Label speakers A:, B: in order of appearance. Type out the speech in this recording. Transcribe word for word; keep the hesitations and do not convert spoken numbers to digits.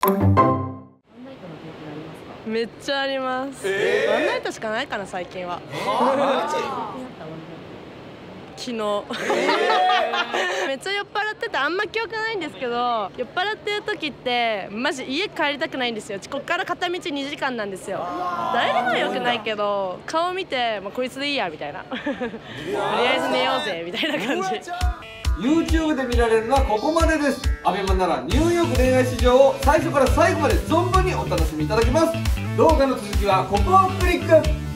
A: めっちゃあります。えー、ワンナイトしかないかな最近は。昨日、えー、めっちゃ酔っ払っててあんま記憶ないんですけど、酔っ払ってる時ってマジ家帰りたくないんですよ。こっから片道にじかんなんですよ。誰でもよくないけど顔見て、まあ、こいつでいいやみたいなとりあえず寝ようぜみたいな感じ。
B: YouTube で見られるのはここまでです。アベマならニューヨーク恋愛市場を最初から最後まで存分にお楽しみいただけます。動画の続きはここをクリック。